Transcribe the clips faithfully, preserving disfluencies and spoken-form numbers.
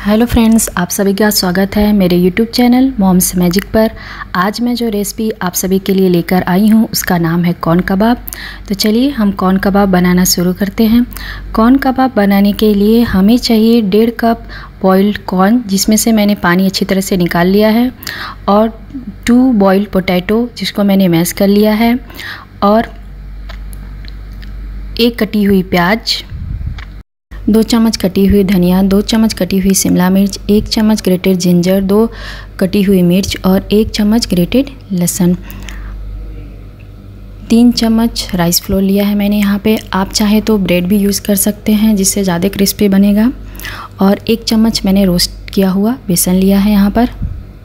Hello friends, आप सभी का स्वागत है मेरे यूट्यूब चैनल मॉम्स मैजिक पर। आज मैं जो रेसिपी आप सभी के लिए लेकर आई हूँ उसका नाम है कॉर्न कबाब। तो चलिए हम कॉर्न कबाब बनाना शुरू करते हैं। कॉर्न कबाब बनाने के लिए हमें चाहिए डेढ़ कप बॉइल्ड कॉर्न, जिसमें से मैंने पानी अच्छी तरह से निकाल लिया है, और टू बॉइल्ड पोटैटो जिसको मैंने मैश कर लिया है, और एक कटी हुई प्याज, दो चम्मच कटी हुई धनिया, दो चम्मच कटी हुई शिमला मिर्च, एक चम्मच ग्रेटेड जिंजर, दो कटी हुई मिर्च और एक चम्मच ग्रेटेड लहसुन। तीन चम्मच राइस फ्लोर लिया है मैंने यहाँ पे। आप चाहे तो ब्रेड भी यूज़ कर सकते हैं जिससे ज़्यादा क्रिस्पी बनेगा। और एक चम्मच मैंने रोस्ट किया हुआ बेसन लिया है यहाँ पर।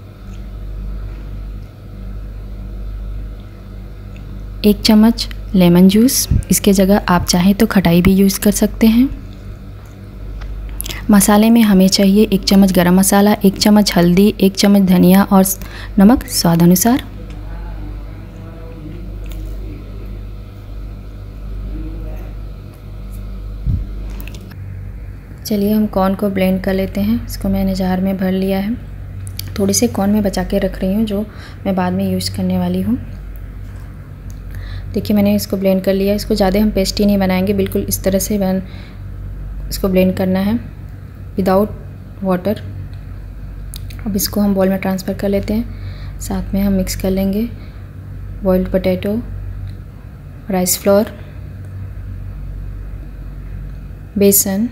एक चम्मच लेमन जूस, इसके जगह आप चाहे तो खटाई भी यूज़ कर सकते हैं। मसाले में हमें चाहिए एक चम्मच गरम मसाला, एक चम्मच हल्दी, एक चम्मच धनिया और नमक स्वाद अनुसार। चलिए हम कॉर्न को ब्लेंड कर लेते हैं। इसको मैंने जार में भर लिया है। थोड़ी सी कॉर्न मैं बचा के रख रही हूँ जो मैं बाद में यूज़ करने वाली हूँ। देखिए मैंने इसको ब्लेंड कर लिया। इसको ज़्यादा हम पेस्टी नहीं बनाएंगे, बिल्कुल इस तरह से बन इसको ब्लेंड करना है विदाउट वाटर। अब इसको हम बॉल में ट्रांसफ़र कर लेते हैं। साथ में हम मिक्स कर लेंगे boiled potato, rice flour, besan,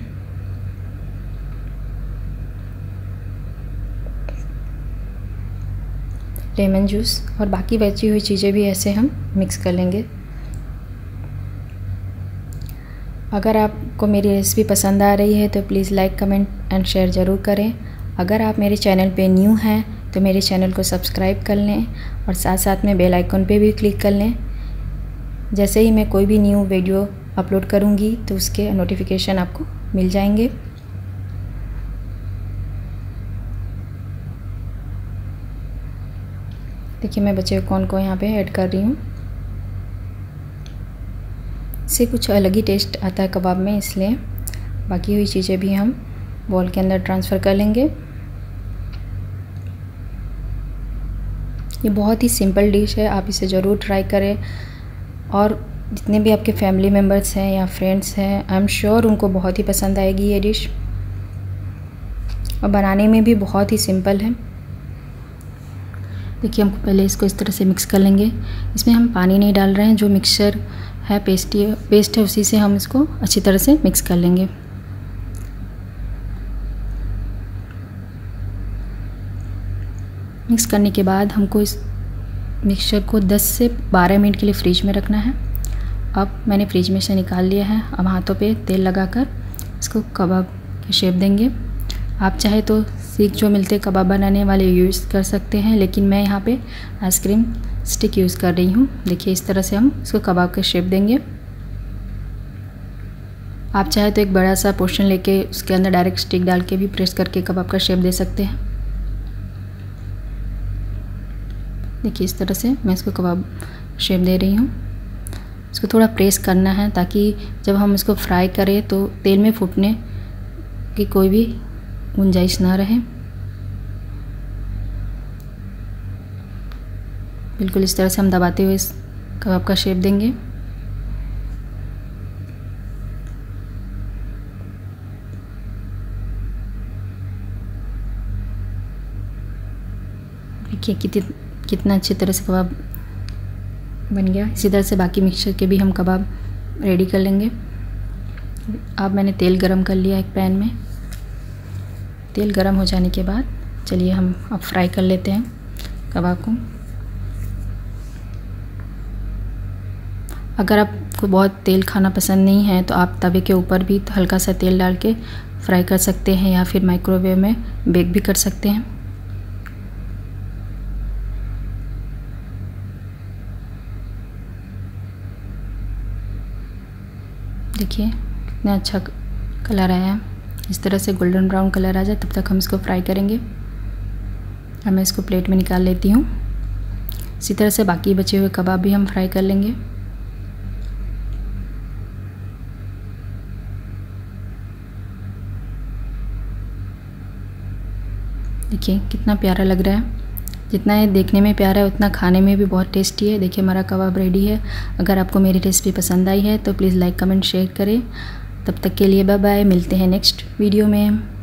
lemon juice और बाकी बची हुई चीज़ें भी ऐसे हम मिक्स कर लेंगे। अगर आपको मेरी रेसिपी पसंद आ रही है तो please like, comment and share ज़रूर करें। अगर आप मेरे चैनल पे न्यू हैं तो मेरे चैनल को सब्सक्राइब कर लें और साथ साथ में बेल आइकन पे भी क्लिक कर लें। जैसे ही मैं कोई भी न्यू वीडियो अपलोड करूँगी तो उसके नोटिफिकेशन आपको मिल जाएंगे। देखिए मैं बचे हुए कॉर्न को यहाँ पे ऐड कर रही हूँ। इससे कुछ अलग ही टेस्ट आता है कबाब में, इसलिए बाकी हुई चीज़ें भी हम बॉल के अंदर ट्रांसफ़र कर लेंगे। ये बहुत ही सिंपल डिश है, आप इसे ज़रूर ट्राई करें। और जितने भी आपके फैमिली मेम्बर्स हैं या फ्रेंड्स हैं, आई एम श्योर उनको बहुत ही पसंद आएगी ये डिश। और बनाने में भी बहुत ही सिंपल है। देखिए हम पहले इसको इस तरह से मिक्स कर लेंगे। इसमें हम पानी नहीं डाल रहे हैं, जो मिक्सचर है पेस्ट है पेस्ट है उसी से हम इसको अच्छी तरह से मिक्स कर लेंगे। मिक्स करने के बाद हमको इस मिक्सचर को दस से बारह मिनट के लिए फ्रिज में रखना है। अब मैंने फ्रिज में से निकाल लिया है। अब हाथों पे तेल लगाकर इसको कबाब की शेप देंगे। आप चाहे तो सीख जो मिलते कबाब बनाने वाले यूज़ कर सकते हैं, लेकिन मैं यहाँ पे आइसक्रीम स्टिक यूज़ कर रही हूँ। देखिए इस तरह से हम इसको कबाब का शेप देंगे। आप चाहे तो एक बड़ा सा पोर्शन लेके उसके अंदर डायरेक्ट स्टिक डाल के भी प्रेस करके कबाब का शेप दे सकते हैं। देखिए इस तरह से मैं इसको कबाब शेप दे रही हूँ। इसको थोड़ा प्रेस करना है ताकि जब हम इसको फ्राई करें तो तेल में फूटने की कोई भी गुंजाइश ना रहे। बिल्कुल इस तरह से हम दबाते हुए इस कबाब का शेप देंगे। देखिए कितनी कितना अच्छी तरह से कबाब बन गया। इसी तरह से बाकी मिक्सचर के भी हम कबाब रेडी कर लेंगे। अब मैंने तेल गरम कर लिया एक पैन में। तेल गरम हो जाने के बाद चलिए हम अब फ्राई कर लेते हैं कबाब को। अगर आपको बहुत तेल खाना पसंद नहीं है तो आप तवे के ऊपर भी हल्का सा तेल डाल के फ्राई कर सकते हैं या फिर माइक्रोवेव में बेक भी कर सकते हैं। देखिए कितना अच्छा कलर आया है। इस तरह से गोल्डन ब्राउन कलर आ जाए तब तक हम इसको फ्राई करेंगे। अब मैं इसको प्लेट में निकाल लेती हूँ। इसी तरह से बाकी बचे हुए कबाब भी हम फ्राई कर लेंगे। देखिए कितना प्यारा लग रहा है। जितना ये देखने में प्यारा है उतना खाने में भी बहुत टेस्टी है। देखिए हमारा कबाब रेडी है। अगर आपको मेरी रेसिपी पसंद आई है तो प्लीज़ लाइक कमेंट शेयर करें। तब तक के लिए बाय बाय, मिलते हैं नेक्स्ट वीडियो में।